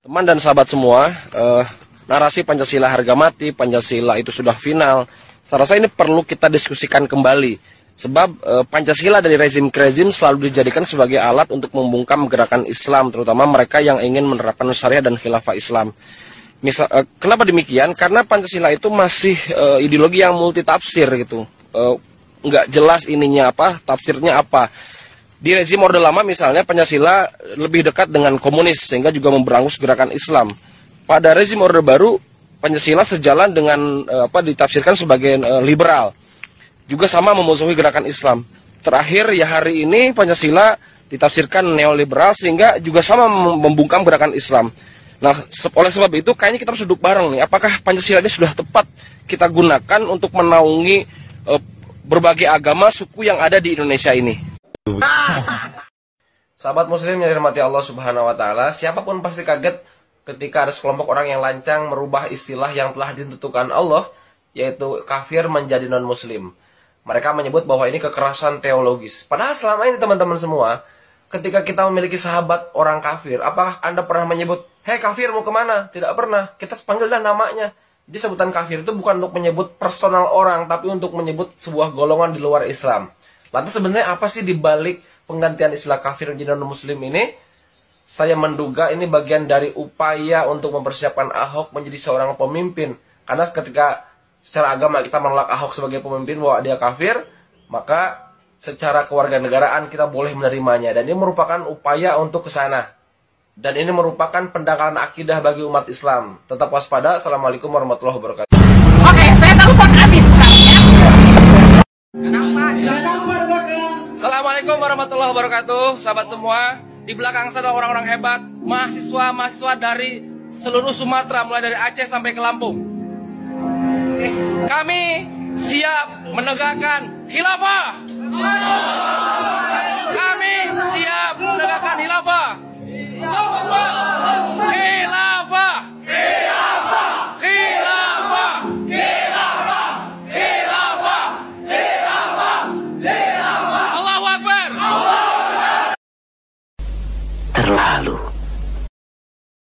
Teman dan sahabat semua, narasi Pancasila harga mati, Pancasila itu sudah final. Saya rasa ini perlu kita diskusikan kembali. Sebab Pancasila dari rezim ke rezim selalu dijadikan sebagai alat untuk membungkam gerakan Islam, terutama mereka yang ingin menerapkan syariah dan khilafah Islam. Kenapa demikian? Karena Pancasila itu masih ideologi yang multitafsir gitu. Nggak jelas ininya apa, tafsirnya apa. Di rezim Orde Lama misalnya Pancasila lebih dekat dengan komunis sehingga juga memberangus gerakan Islam. Pada rezim Orde Baru Pancasila sejalan dengan ditafsirkan sebagai liberal. Juga sama memusuhi gerakan Islam. Terakhir ya hari ini Pancasila ditafsirkan neoliberal sehingga juga sama membungkam gerakan Islam. Nah, oleh sebab itu kayaknya kita harus duduk bareng nih. Apakah Pancasila ini sudah tepat kita gunakan untuk menaungi berbagai agama suku yang ada di Indonesia ini? Sahabat muslim yang dirahmati Allah Subhanahu wa taala, siapapun pasti kaget ketika ada sekelompok orang yang lancang merubah istilah yang telah ditentukan Allah, yaitu kafir menjadi non-muslim. Mereka menyebut bahwa ini kekerasan teologis. Padahal selama ini teman-teman semua, ketika kita memiliki sahabat orang kafir, apakah Anda pernah menyebut, "Hei kafir, mau kemana?" Tidak pernah. Kita panggillah namanya. Jadi sebutan kafir itu bukan untuk menyebut personal orang, tapi untuk menyebut sebuah golongan di luar Islam. Lantas sebenarnya apa sih dibalik penggantian istilah kafir menjadi non-muslim ini? Saya menduga ini bagian dari upaya untuk mempersiapkan Ahok menjadi seorang pemimpin. Karena ketika secara agama kita menolak Ahok sebagai pemimpin bahwa dia kafir, maka secara kewarganegaraan kita boleh menerimanya. Dan ini merupakan upaya untuk ke sana. Dan ini merupakan pendangkalan akidah bagi umat Islam. Tetap waspada. Assalamualaikum warahmatullahi wabarakatuh. Oke, saya telepon habis sekarang ya. Assalamualaikum warahmatullahi wabarakatuh, sahabat semua. Di belakang sana orang-orang hebat, mahasiswa dari seluruh Sumatera, mulai dari Aceh sampai ke Lampung. Kami siap menegakkan khilafah.